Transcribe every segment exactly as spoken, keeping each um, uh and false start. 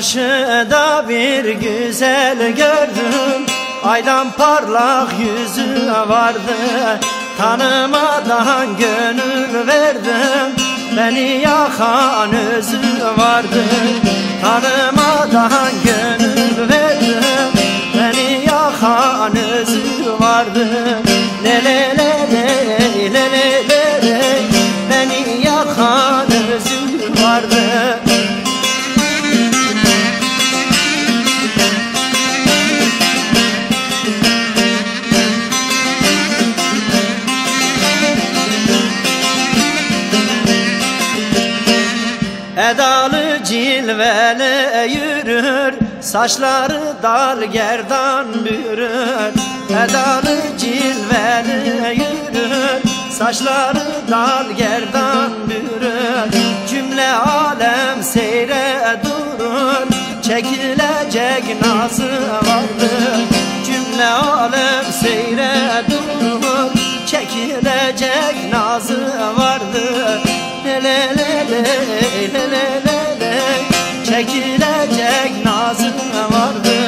Çarşıda bir güzel gördüm, aydan parlak yüzü vardı. Tanımadan gönül verdim, beni yakan özü vardı. Tanımadan gönül verdim, beni yakan özü vardı. Le le le le le le le le, beni yakan özü vardı. Edalı cilveli yürür, saçları dal gerdan bürür. Edalı cilveli yürür, saçları dal gerdan bürür. Cümle alem seyre durur, çekilecek nazı vardır. Cümle alem seyre durur, çekilecek nazı vardır. Le le le le le le le le, çekilecek nazı vardı.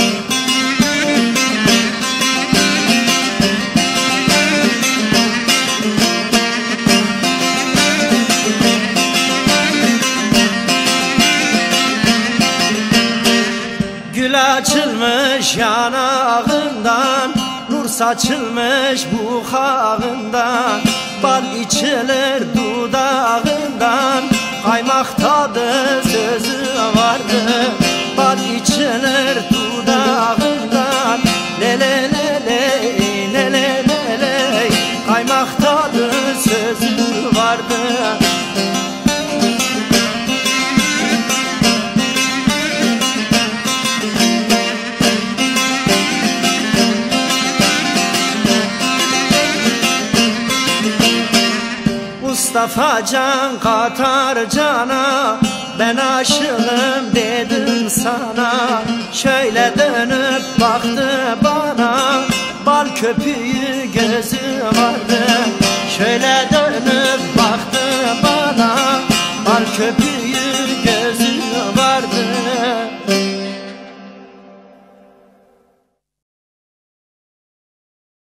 Gül açılmış yanağından, nur saçılmış buhağından. Bal içilir dudağından, kaymak tadı sözü vardı. Bal içilir dudağından, le le le le le le le le, kaymak tadı sözü vardı. Mustafa can katar cana, ben aşığım dedim sana. Şöyle dönüp baktı bana, bal köpüğü gözü vardı. Şöyle dönüp baktı bana, bal köpüğü